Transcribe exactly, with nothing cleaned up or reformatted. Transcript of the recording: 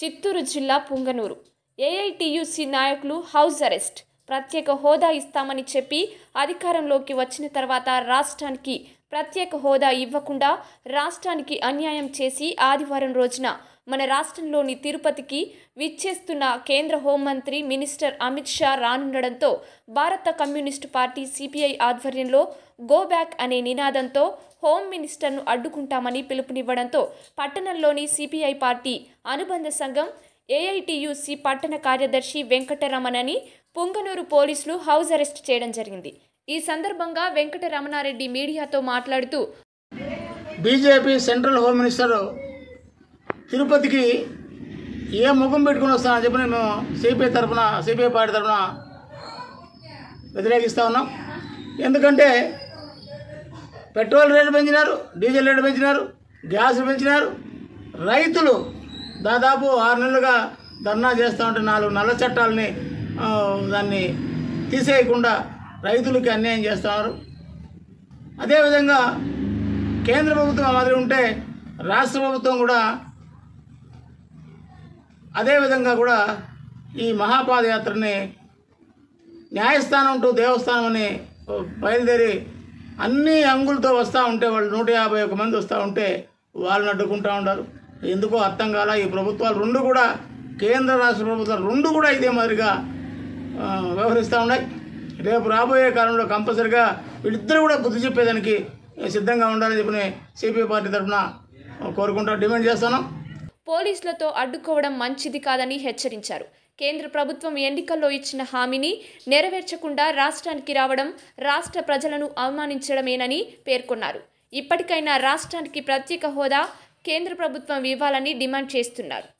చిత్తూరు జిల్లా పుంగనూరు ఏఐటియుసి నాయకులు house arrest. ప్రత్యేక హోదా ఇస్తామని చెప్పి అధికారంలోకి వచ్చిన తర్వాత రాష్ట్రానికి ప్రత్యేక హోదా ఇవ్వకుండా రాష్ట్రానికి అన్యాయం చేసి ఆదివారం రోజున మన రాష్ట్రంలోని తిరుపతికి విచ్చేస్తున్న కేంద్ర హోంమంత్రి మినిస్టర్ అమిత్ షా రానుండడంతో భారత కమ్యూనిస్టు పార్టీ సిపిఐ ఆధ్వర్యంలో గో బ్యాక్ అనే నినాదంతో హోం మినిస్టర్ను అడ్డుకుంటామని పిలుపునివ్వడంతో పట్టణంలోని సిపిఐ పార్టీ అనుబంధ సంఘం ఏఐటియుసి పట్టణ కార్యదర్శి వెంకటరమణని పుంగనూరు పోలీసులు హౌస్ అరెస్ట్ చేయడం జరిగింది. ఈ సందర్భంగా వెంకటరమణారెడ్డి మీడియాతో మాట్లాడుతూ బీజేపీ సెంట్రల్ హోమ్ మినిస్టర్ తిరుపతికి ఏ ముఖం పెట్టుకుని వస్తానని చెప్పి మేము సిపిఐ తరఫున సిపిఐ పార్టీ తరఫున వ్యతిరేకిస్తూ ఉన్నాం. ఎందుకంటే పెట్రోల్ రేటు పెంచినారు, డీజిల్ రేటు పెంచినారు, గ్యాస్ పెంచినారు. రైతులు దాదాపు ఆరు నెలలుగా ధర్నా చేస్తూ ఉంటే నాలుగు నల్ల చట్టాలని దాన్ని తీసేయకుండా రైతులకి అన్యాయం చేస్తున్నారు. అదేవిధంగా కేంద్ర ప్రభుత్వం మాదిరి ఉంటే రాష్ట్ర ప్రభుత్వం కూడా అదేవిధంగా కూడా ఈ మహాపాదయాత్రని న్యాయస్థానం టు దేవస్థానం అని బయలుదేరి అన్ని అంగులతో వస్తూ ఉంటే వాళ్ళు నూట యాభై ఒక్క మంది వస్తూ ఉంటే వాళ్ళని అడ్డుకుంటూ ఉంటారు. ఎందుకో అర్థం కాల. ఈ ప్రభుత్వాలు రెండు కూడా కేంద్ర రాష్ట్ర ప్రభుత్వాలు రెండు కూడా ఇదే మాదిరిగా వ్యవహరిస్తూ ఉన్నాయి. రేపు రాబోయే కాలంలో కంపల్సరిగా వీళ్ళిద్దరూ కూడా బుద్ధి చెప్పేదానికి సిద్ధంగా ఉండాలని చెప్పి సిపిఐ పార్టీ తరఫున కోరుకుంటూ డిమాండ్ చేస్తున్నాం. పోలీసులతో అడ్డుకోవడం మంచిది కాదని హెచ్చరించారు. కేంద్ర ప్రభుత్వం ఎన్నికల్లో ఇచ్చిన హామీని నెరవేర్చకుండా రాష్ట్రానికి రావడం రాష్ట్ర ప్రజలను అవమానించడమేనని పేర్కొన్నారు. ఇప్పటికైనా రాష్ట్రానికి ప్రత్యేక హోదా కేంద్ర ప్రభుత్వం ఇవ్వాలని డిమాండ్ చేస్తున్నారు.